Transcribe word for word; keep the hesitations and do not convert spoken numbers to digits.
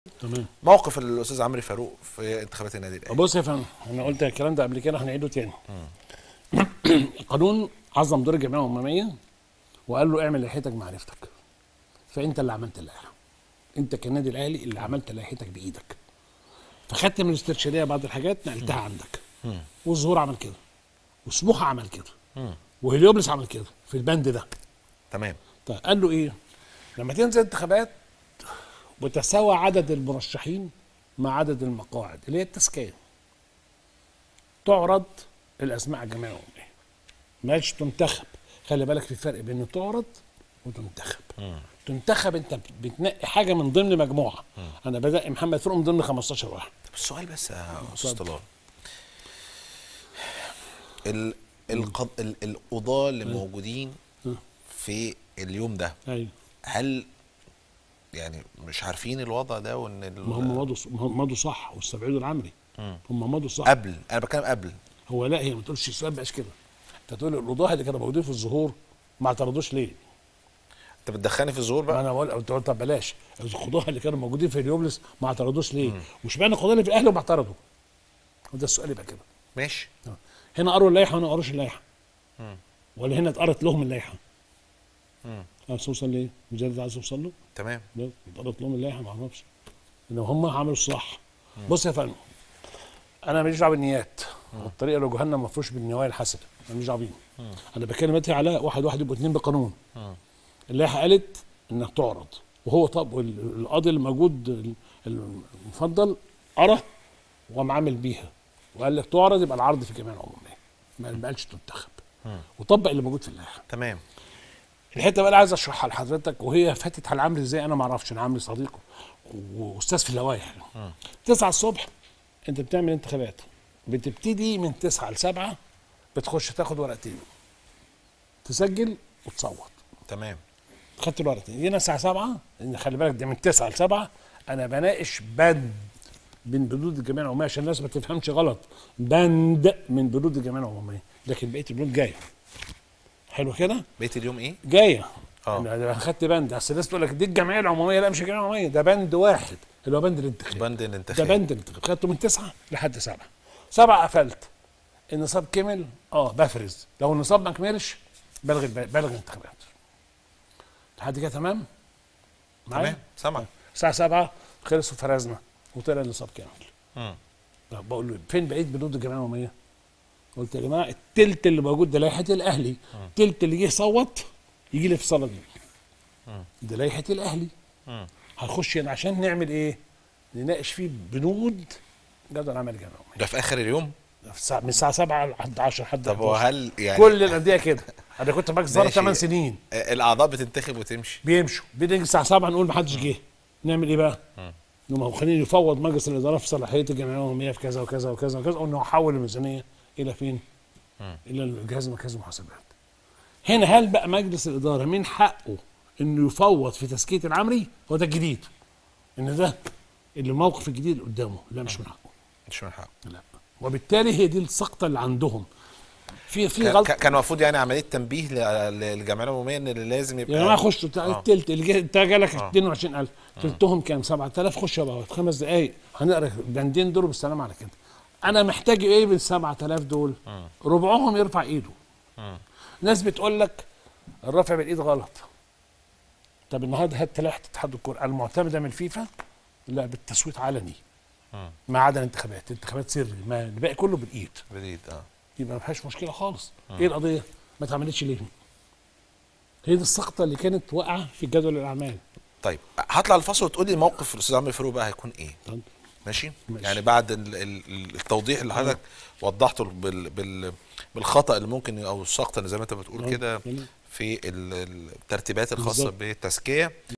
تمام. موقف الاستاذ عمرو فاروق في انتخابات النادي الاهلي. بص يا فندم، انا قلت الكلام ده قبل كده، هنعيده تاني. القانون عظم دور الجمعيه العموميه وقال له اعمل لائحتك بمعرفتك. فانت اللي عملت اللائحه، انت كالنادي الاهلي اللي عملت لائحتك بايدك. فخدت من الاسترشاديه بعض الحاجات نقلتها عندك. والظهور عمل كده، وسموحه عمل كده، وهليوبلس عمل كده في البند ده. تمام. طيب قال له ايه؟ لما تنزل انتخابات وتساوى عدد المرشحين مع عدد المقاعد اللي هي التزكيه، تعرض الاسماء على الجمعيه العموميه، مش تنتخب. خلي بالك في فرق بين تعرض وتنتخب. مم. تنتخب انت بتنقي حاجه من ضمن مجموعه. مم. انا بدأ محمد فاروق من ضمن خمستاشر واحد. طب السؤال بس يا استاذ طلال، ال القض... ال القضاه اللي مم. موجودين مم. في اليوم ده، ايوه، هل يعني مش عارفين الوضع ده؟ وان ال... ما هم مضوا مضوا صح واستبعدوا العمري. مم. هم مضوا صح قبل، انا بتكلم قبل. هو لا، هي ما تقولش السؤال بقاش كده. انت تقول القضاه اللي كانوا موجودين في الظهور ما اعترضوش ليه؟ انت بتدخلني في الظهور بقى؟ انا بقول طب بلاش. القضاه اللي كانوا موجودين في اليوبلس ما اعترضوش ليه؟ واشمعنى القضاه اللي في الاهلي ما اعترضوا؟ وده السؤال يبقى كده. ماشي. هنا قروا اللائحه وهنا ما قروش اللائحه. ولا هنا اتقرت لهم اللائحه؟ امم عايز توصل ليه؟ مجرد عايز توصل له؟ تمام. لا، اتقرت لهم اللائحه ما اعرفش. ان هم عملوا الصح. مم. بص يا فندم، انا ماليش دعوه بالنيات، والطريقه لجهنم مفروش بالنوايا الحسنه، انا ماليش دعوه بيهم. انا بتكلم دلوقتي على واحد واحد يبقوا اثنين بقانون. مم. اللائحه قالت انك تعرض، وهو طب القاضي اللي موجود المفضل قرا ومعامل بيها وقال لك تعرض، يبقى العرض في الجمعيه العموميه، ما قالش تنتخب. وطبق اللي موجود في اللائحه. تمام. الحته بقى اللي عايز اشرحها لحضرتك، وهي فاتت على عمرو ازاي انا ما اعرفش، انا عمرو صديقه واستاذ في اللوائح. تسعة الصبح انت بتعمل انتخابات، بتبتدي من تسعة ل سبعة، بتخش تاخد ورقتين، تسجل وتصوت. تمام. خدت الورقتين، جينا الساعه سبعة، لان خلي بالك دي من تسعة ل سبعة انا بناقش بند من بنود الجمعيه العموميه عشان الناس ما تفهمش غلط، بند من بنود الجمعيه العموميه، لكن بقيه البنود جايه. حلو كده؟ بقيه اليوم ايه؟ جايه. اه انا خدت بند، اصل الناس تقول لك دي الجمعيه العموميه، لا مش الجمعيه العموميه، ده بند واحد اللي هو بند الانتخاب. بند الانتخاب ده بند الانتخاب، خدته من تسعة لحد سبعة. سبعة قفلت، النصاب كمل اه بفرز، لو النصاب ما كملش بلغي بلغي الانتخابات. لحد كده تمام؟ تمام، سامع. الساعه سبعة خلصوا فرزنا وطلع النصاب كامل. امم طب بقول له فين بقيه بنود الجمعيه العموميه؟ قلت يا جماعه التلت اللي موجود ده لائحه الاهلي، التلت اللي جه يصوت يجي لي في الصاله دي. ده لائحه الاهلي. هنخش هنا عشان نعمل ايه؟ نناقش فيه بنود جدول عمل الجمعيه العموميه. ده في اخر اليوم؟ من الساعه سبعة لحد عشرة لحد طب وهل يعني كل الانديه كده؟ انا كنت مجلس اداره ثمان سنين. الاعضاء بتنتخب وتمشي؟ بيمشوا، بنيجي الساعه سبعة نقول ما حدش جه، نعمل ايه بقى؟ انهم خليني يفوض مجلس الاداره في صلاحيه الجمعيه العموميه في كذا وكذا وكذا وكذا، وانه يحول الميزانيه الى فين؟ مم. الى الجهاز المركزي للمحاسبات. هنا هل بقى مجلس الاداره من حقه انه يفوض في تزكيه العمري؟ هو ده الجديد، ان ده اللي الموقف الجديد اللي قدامه. لا مش من حقه. مش من حقه. لا، وبالتالي هي دي السقطه اللي عندهم. في في غلط. كان المفروض يعني عمليه تنبيه للجمعيه العموميه ان اللي لازم يبقى يا جماعه خشوا التلت اللي انت جالك اتنين وعشرين ألف، تلتهم كام؟ سبعة آلاف. خش يا بابا خمس دقائق هنقرا البندين دول بالسلام على كده. انا محتاج ايه من سبعة آلاف دول؟ مم. ربعهم يرفع ايده. مم. ناس بتقول لك الرفع بالايد غلط. طب النهارده هات لائحه اتحاد الكوره المعتمده من الفيفا، لا بالتصويت علني. مم. ما عدا الانتخابات، الانتخابات سري، ما الباقي كله بالايد. بالايد اه يبقى ما فيهاش مشكله خالص. مم. ايه القضيه؟ ما اتعملتش ليه؟ هي دي السقطه اللي كانت واقعه في جدول الاعمال. طيب هطلع الفاصل وتقول لي موقف الاستاذ عمرو فاروق بقى هيكون ايه؟ طيب. ماشي؟ ماشي؟ يعني بعد التوضيح اللي حضرتك وضحته بال بال بالخطا اللي ممكن او السقطه اللي زي ما انت بتقول كده في الترتيبات الخاصه بالتزكيه.